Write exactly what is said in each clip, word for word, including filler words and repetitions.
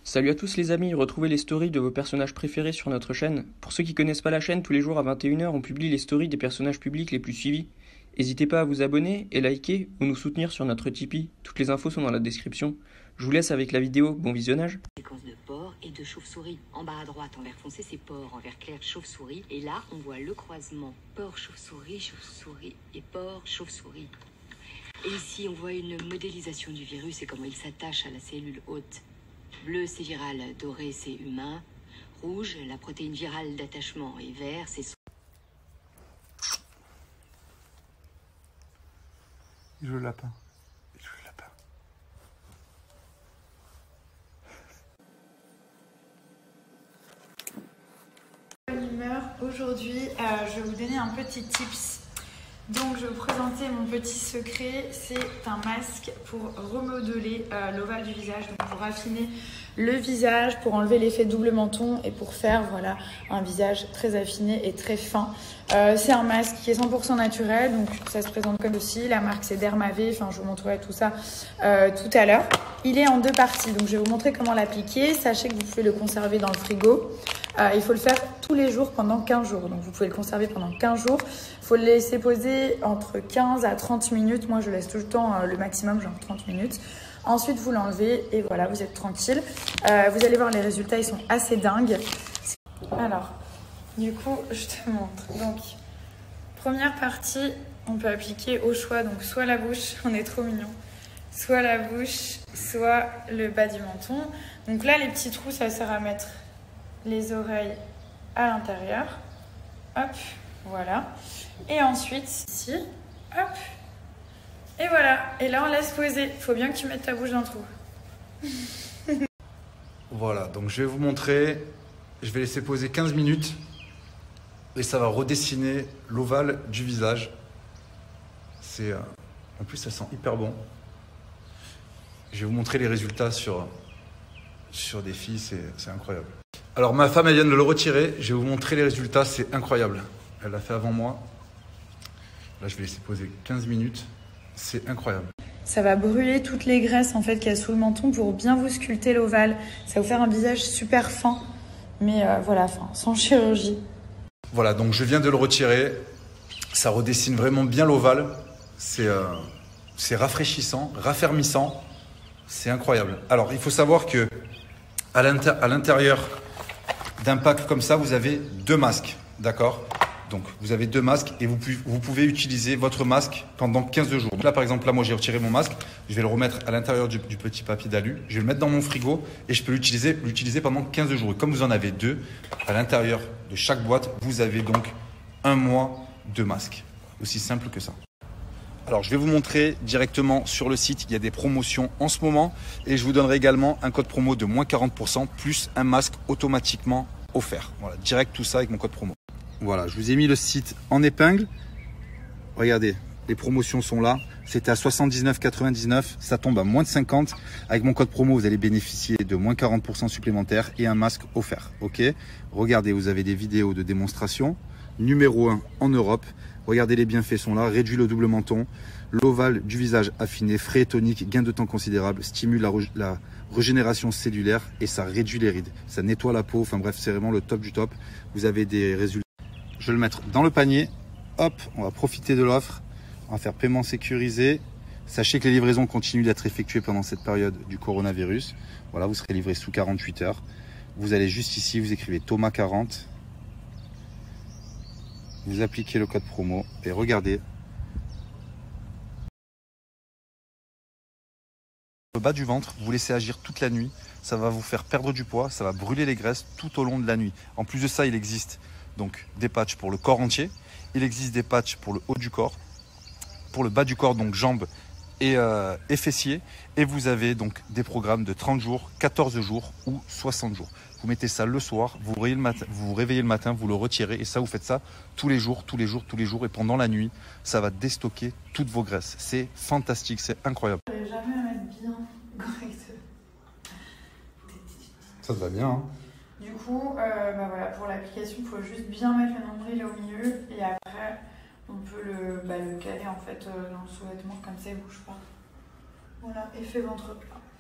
Salut à tous les amis, retrouvez les stories de vos personnages préférés sur notre chaîne. Pour ceux qui connaissent pas la chaîne, tous les jours à vingt et une heures, on publie les stories des personnages publics les plus suivis. N'hésitez pas à vous abonner et liker ou nous soutenir sur notre Tipeee. Toutes les infos sont dans la description. Je vous laisse avec la vidéo, bon visionnage. Séquence de porc et de chauve-souris. En bas à droite, en vert foncé, c'est porc, en vert clair, chauve-souris. Et là, on voit le croisement porc, chauve-souris, chauve-souris et porc, chauve-souris. Et ici, on voit une modélisation du virus et comment il s'attache à la cellule hôte. Bleu, c'est viral, doré, c'est humain. Rouge, la protéine virale d'attachement. Et vert, c'est... Il joue le lapin. Il joue le lapin. Bonne humeur. Aujourd'hui, euh, je vais vous donner un petit tips. Donc, je vais vous présenter mon petit secret. C'est un masque pour remodeler euh, l'ovale du visage, donc pour affiner le visage, pour enlever l'effet double menton et pour faire voilà un visage très affiné et très fin. Euh, c'est un masque qui est cent pour cent naturel, donc ça se présente comme ceci. La marque c'est Dermavé, enfin je vous montrerai tout ça euh, tout à l'heure. Il est en deux parties, donc je vais vous montrer comment l'appliquer. Sachez que vous pouvez le conserver dans le frigo. Euh, il faut le faire tous les jours pendant quinze jours, donc vous pouvez le conserver pendant quinze jours. Il faut le laisser poser entre quinze à trente minutes. Moi je laisse tout le temps euh, le maximum, genre trente minutes. Ensuite, vous l'enlevez et voilà, vous êtes tranquille. Euh, vous allez voir, les résultats, ils sont assez dingues. Alors, du coup, je te montre. Donc, première partie, on peut appliquer au choix. Donc, soit la bouche, on est trop mignon. Soit la bouche, soit le bas du menton. Donc là, les petits trous, ça sert à mettre les oreilles à l'intérieur. Hop, voilà. Et ensuite, ici, hop. Et voilà, et là on laisse poser. Faut bien que tu mettes ta bouche dans le trou. Voilà, donc je vais vous montrer. Je vais laisser poser quinze minutes et ça va redessiner l'ovale du visage. C'est, euh, en plus, ça sent hyper bon. Je vais vous montrer les résultats sur, sur des filles, c'est incroyable. Alors ma femme, elle vient de le retirer. Je vais vous montrer les résultats, c'est incroyable. Elle l'a fait avant moi. Là, je vais laisser poser quinze minutes. C'est incroyable. Ça va brûler toutes les graisses en fait qu'il y a sous le menton pour bien vous sculpter l'ovale. Ça va vous faire un visage super fin, mais euh, voilà, fin, sans chirurgie. Voilà, donc je viens de le retirer. Ça redessine vraiment bien l'ovale. C'est euh, c'est rafraîchissant, raffermissant. C'est incroyable. Alors, il faut savoir que à l'intérieur d'un pack comme ça, vous avez deux masques, d'accord ? Donc, vous avez deux masques et vous pouvez, vous pouvez utiliser votre masque pendant quinze jours. Donc là, par exemple, là, moi, j'ai retiré mon masque. Je vais le remettre à l'intérieur du, du petit papier d'alu. Je vais le mettre dans mon frigo et je peux l'utiliser l'utiliser pendant quinze jours. Et comme vous en avez deux, à l'intérieur de chaque boîte, vous avez donc un mois de masque. Aussi simple que ça. Alors, je vais vous montrer directement sur le site. Il y a des promotions en ce moment. Et je vous donnerai également un code promo de moins quarante pour cent plus un masque automatiquement offert. Voilà, direct tout ça avec mon code promo. Voilà, je vous ai mis le site en épingle. Regardez, les promotions sont là. C'était à soixante-dix-neuf quatre-vingt-dix-neuf, ça tombe à moins de cinquante. Avec mon code promo, vous allez bénéficier de moins quarante pour cent supplémentaires et un masque offert. Ok, regardez, vous avez des vidéos de démonstration. Numéro un en Europe. Regardez, les bienfaits sont là. Réduit le double menton, l'ovale du visage affiné, frais et tonique, gain de temps considérable, stimule la, la régénération cellulaire et ça réduit les rides. Ça nettoie la peau. Enfin bref, c'est vraiment le top du top. Vous avez des résultats. Je vais le mettre dans le panier. Hop, on va profiter de l'offre. On va faire paiement sécurisé. Sachez que les livraisons continuent d'être effectuées pendant cette période du coronavirus. Voilà, vous serez livré sous quarante-huit heures. Vous allez juste ici, vous écrivez Thomas quarante. Vous appliquez le code promo et regardez. Le bas du ventre, vous laissez agir toute la nuit. Ça va vous faire perdre du poids, ça va brûler les graisses tout au long de la nuit. En plus de ça, il existe donc des patchs pour le corps entier. Il existe des patchs pour le haut du corps, pour le bas du corps, donc jambes et, euh, et fessiers. Et vous avez donc des programmes de trente jours, quatorze jours ou soixante jours. Vous mettez ça le soir, vous vous réveillez le matin, vous vous réveillez le matin, vous le retirez et ça, vous faites ça tous les jours, tous les jours, tous les jours. Et pendant la nuit, ça va déstocker toutes vos graisses. C'est fantastique, c'est incroyable. Je n'arrive jamais à mettre bien correctement. Ça te va bien, hein? Du coup, euh, bah voilà, pour l'application, il faut juste bien mettre le nombril au milieu et après, on peut le, bah, le caler en fait euh, dans le sous-vêtement, comme ça il ne bouge pas. Voilà, effet ventre plat.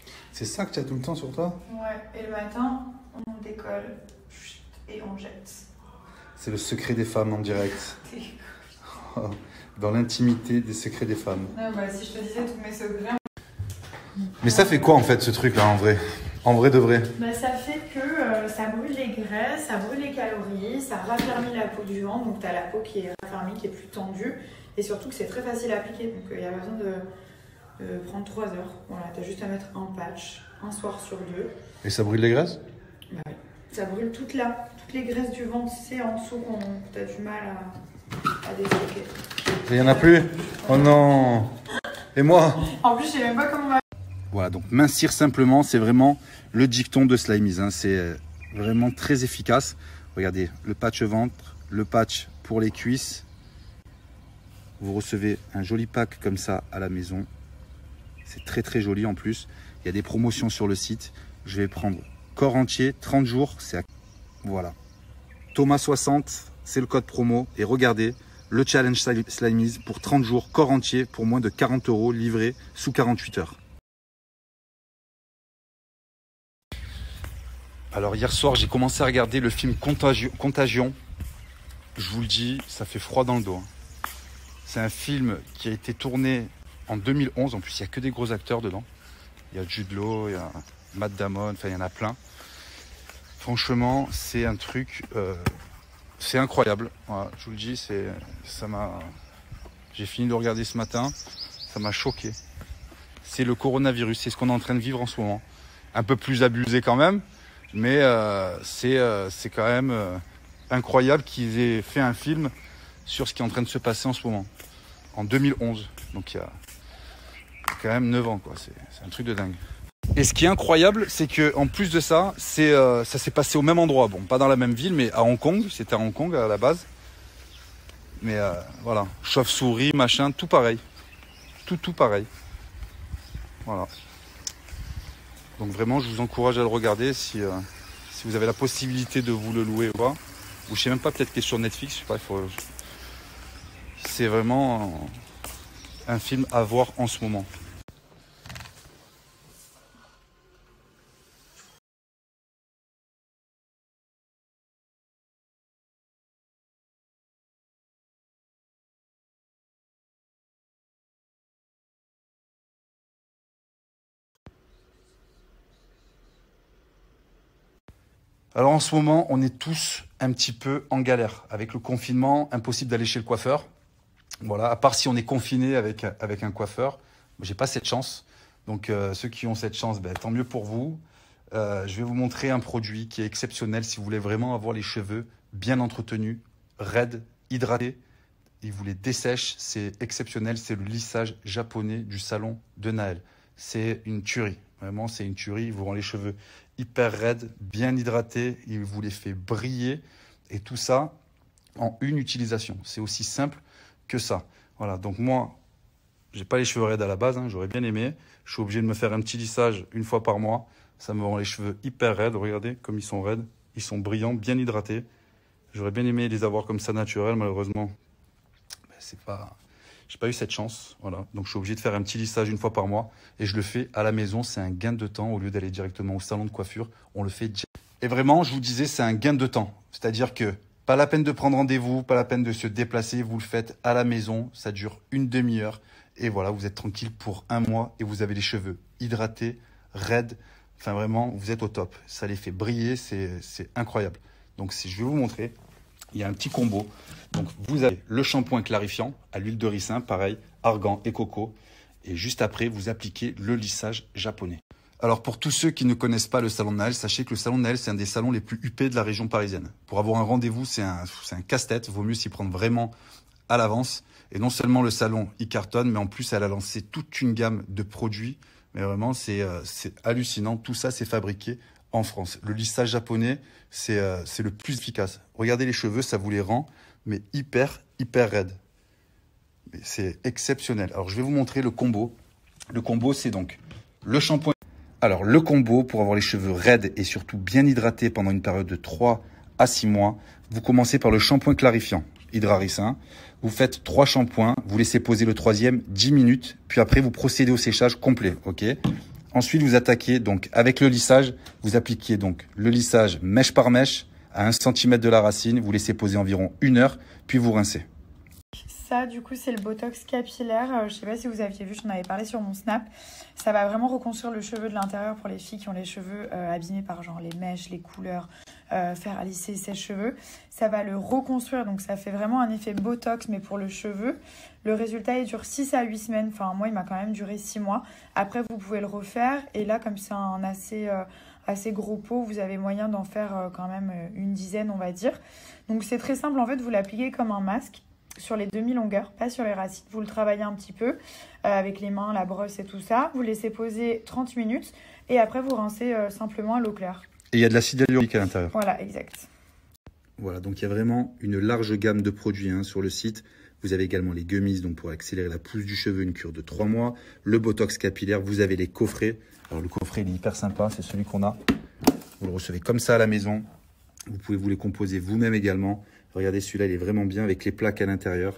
C'est ça que tu as tout le temps sur toi? Ouais, et le matin, on décolle et on jette. C'est le secret des femmes en direct. Dans l'intimité des secrets des femmes. Non, bah, si je te disais tous mes secrets... Mais ça fait quoi en fait ce truc là en vrai? En vrai de vrai? Bah, ça fait que euh, ça brûle les graisses, ça brûle les calories, ça raffermit la peau du ventre, donc tu as la peau qui est raffermie, qui est plus tendue, et surtout que c'est très facile à appliquer, donc il euh, n'y a pas besoin de, de prendre trois heures. Voilà, tu as juste à mettre un patch, un soir sur deux. Et ça brûle les graisses? Bah oui, ça brûle toute là, toutes les graisses du ventre, c'est en dessous qu'on tu as du mal à, à déstocker. Il n'y en a plus? Oh non! Et moi? En plus, je sais même pas comment on va... Voilà, donc mincir simplement, c'est vraiment le dicton de Slimeez, hein. C'est vraiment très efficace. Regardez, le patch ventre, le patch pour les cuisses. Vous recevez un joli pack comme ça à la maison. C'est très très joli en plus. Il y a des promotions sur le site. Je vais prendre corps entier, trente jours. C'est à... Voilà. Thomas soixante, c'est le code promo. Et regardez, le challenge Slimeez pour trente jours, corps entier, pour moins de quarante euros, livré sous quarante-huit heures. Alors hier soir, j'ai commencé à regarder le film Contagion. Contagion. Je vous le dis, ça fait froid dans le dos. C'est un film qui a été tourné en deux mille onze. En plus, il n'y a que des gros acteurs dedans. Il y a Jude Law, il y a Matt Damon, enfin il y en a plein. Franchement, c'est un truc, euh, c'est incroyable. Voilà, je vous le dis, c'est, ça m'a, j'ai fini de le regarder ce matin, ça m'a choqué. C'est le coronavirus, c'est ce qu'on est en train de vivre en ce moment. Un peu plus abusé quand même. Mais euh, c'est euh, c'est quand même euh, incroyable qu'ils aient fait un film sur ce qui est en train de se passer en ce moment. En deux mille onze. Donc il y a quand même neuf ans, quoi. C'est, c'est un truc de dingue. Et ce qui est incroyable, c'est qu'en plus de ça, c'est, euh, ça s'est passé au même endroit. Bon, pas dans la même ville, mais à Hong Kong. C'était à Hong Kong à la base. Mais euh, voilà. Chauve-souris, machin, tout pareil. Tout, tout pareil. Voilà. Donc vraiment, je vous encourage à le regarder si, euh, si vous avez la possibilité de vous le louer ou pas. Ou je sais même pas, peut-être qu'il est sur Netflix, je sais pas, il faut... C'est vraiment un film à voir en ce moment. Alors en ce moment, on est tous un petit peu en galère. Avec le confinement, impossible d'aller chez le coiffeur. Voilà, à part si on est confiné avec, avec un coiffeur. J'ai pas cette chance. Donc euh, ceux qui ont cette chance, ben, tant mieux pour vous. Euh, je vais vous montrer un produit qui est exceptionnel si vous voulez vraiment avoir les cheveux bien entretenus, raides, hydratés. Il vous les dessèche, c'est exceptionnel. C'est le lissage japonais du salon de Naël. C'est une tuerie. Vraiment, c'est une tuerie. Il vous rend les cheveux hyper raides, bien hydratés. Il vous les fait briller. Et tout ça en une utilisation. C'est aussi simple que ça. Voilà. Donc moi, j'ai pas les cheveux raides à la base. Hein, j'aurais bien aimé. Je suis obligé de me faire un petit lissage une fois par mois. Ça me rend les cheveux hyper raides. Regardez comme ils sont raides. Ils sont brillants, bien hydratés. J'aurais bien aimé les avoir comme ça naturels. Malheureusement, ben, c'est pas... J'ai pas eu cette chance, voilà. Donc je suis obligé de faire un petit lissage une fois par mois et je le fais à la maison. C'est un gain de temps au lieu d'aller directement au salon de coiffure. On le fait direct. Et vraiment, je vous disais, c'est un gain de temps. C'est-à-dire que pas la peine de prendre rendez-vous, pas la peine de se déplacer. Vous le faites à la maison. Ça dure une demi-heure et voilà, vous êtes tranquille pour un mois et vous avez les cheveux hydratés, raides. Enfin vraiment, vous êtes au top. Ça les fait briller, c'est c'est incroyable. Donc si je vais vous montrer. Il y a un petit combo. Donc, vous avez le shampoing clarifiant à l'huile de ricin, pareil, argan et coco. Et juste après, vous appliquez le lissage japonais. Alors, pour tous ceux qui ne connaissent pas le salon de Naël, sachez que le salon de Naël, c'est un des salons les plus huppés de la région parisienne. Pour avoir un rendez-vous, c'est un, c'est un casse-tête. Vaut mieux s'y prendre vraiment à l'avance. Et non seulement le salon, il cartonne, mais en plus, elle a lancé toute une gamme de produits. Mais vraiment, c'est euh, c'est hallucinant. Tout ça, c'est fabriqué en France. Le lissage japonais, c'est euh, c'est le plus efficace. Regardez les cheveux, ça vous les rend, mais hyper, hyper raides. C'est exceptionnel. Alors, je vais vous montrer le combo. Le combo, c'est donc le shampoing. Alors, le combo, pour avoir les cheveux raides et surtout bien hydratés pendant une période de trois à six mois, vous commencez par le shampoing clarifiant, Hydraricin. Vous faites trois shampoings, vous laissez poser le troisième dix minutes, puis après, vous procédez au séchage complet, ok ? Ensuite, vous attaquez donc avec le lissage. Vous appliquez donc le lissage mèche par mèche à un centimètre de la racine. Vous laissez poser environ une heure, puis vous rincez. Ça, du coup, c'est le Botox capillaire. Euh, je sais pas si vous aviez vu, j'en avais parlé sur mon Snap. Ça va vraiment reconstruire le cheveu de l'intérieur pour les filles qui ont les cheveux euh, abîmés par genre les mèches, les couleurs, euh, faire lisser ses cheveux. Ça va le reconstruire, donc ça fait vraiment un effet Botox, mais pour le cheveu. Le résultat, il dure six à huit semaines. Enfin, moi, il m'a quand même duré six mois. Après, vous pouvez le refaire. Et là, comme c'est un assez... Euh, assez gros pot, vous avez moyen d'en faire euh, quand même euh, une dizaine, on va dire. Donc, c'est très simple. En fait, vous l'appliquez comme un masque sur les demi-longueurs, pas sur les racines. Vous le travaillez un petit peu euh, avec les mains, la brosse et tout ça. Vous laissez poser trente minutes et après vous rincez euh, simplement à l'eau claire. Et il y a de l'acide hyaluronique à l'intérieur. Voilà, exact. Voilà, donc il y a vraiment une large gamme de produits hein, sur le site. Vous avez également les gummies donc pour accélérer la pousse du cheveu, une cure de trois mois. Le Botox capillaire, vous avez les coffrets. Alors le coffret, il est hyper sympa, c'est celui qu'on a. Vous le recevez comme ça à la maison. Vous pouvez vous les composer vous-même également. Regardez, celui-là, il est vraiment bien avec les plaques à l'intérieur.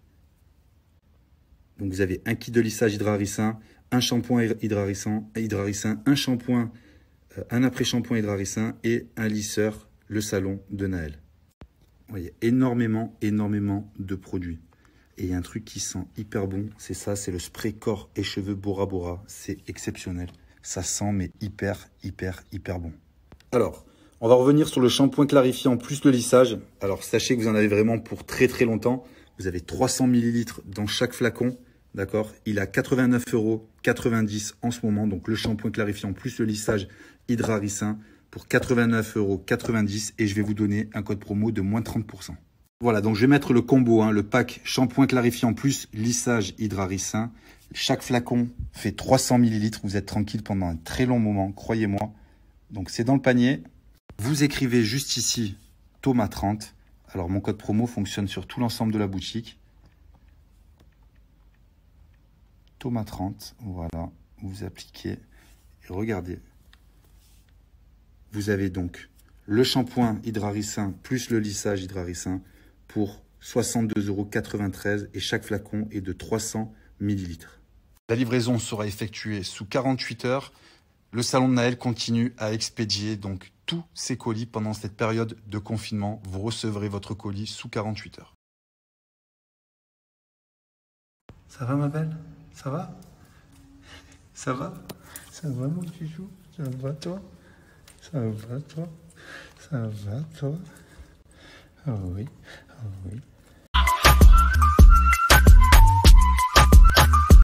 Donc, vous avez un kit de lissage hydrarissant, un shampoing hydrarissant, hydrarissant un shampoing, euh, un après-shampoing hydrarissant et un lisseur, le salon de Naël. Vous voyez, énormément, énormément de produits. Et il y a un truc qui sent hyper bon, c'est ça, c'est le spray corps et cheveux Bora Bora. C'est exceptionnel. Ça sent, mais hyper, hyper, hyper bon. Alors, on va revenir sur le shampoing clarifiant plus le lissage. Alors, sachez que vous en avez vraiment pour très très longtemps. Vous avez trois cents millilitres dans chaque flacon. D'accord? Il est à quatre-vingt-neuf euros quatre-vingt-dix en ce moment. Donc, le shampoing clarifiant plus le lissage hydrarissant pour quatre-vingt-neuf euros quatre-vingt-dix. Et je vais vous donner un code promo de moins trente pour cent. Voilà, donc je vais mettre le combo, hein, le pack shampoing clarifiant plus lissage hydrarissant. Chaque flacon fait trois cents millilitres. Vous êtes tranquille pendant un très long moment, croyez-moi. Donc, c'est dans le panier. Vous écrivez juste ici Thomas trente. Alors, mon code promo fonctionne sur tout l'ensemble de la boutique. Thomas trente, voilà. Vous appliquez et regardez. Vous avez donc le shampoing hydrarissant plus le lissage hydrarissant pour soixante-deux euros quatre-vingt-treize et chaque flacon est de trois cents millilitres. La livraison sera effectuée sous quarante-huit heures. Le salon de Naël continue à expédier donc tous ses colis pendant cette période de confinement. Vous recevrez votre colis sous quarante-huit heures. Ça va ma belle? Ça va? Ça va? Ça va mon chouchou? Ça va toi? Ça va toi? Ça va toi? Ah oui, ah oui.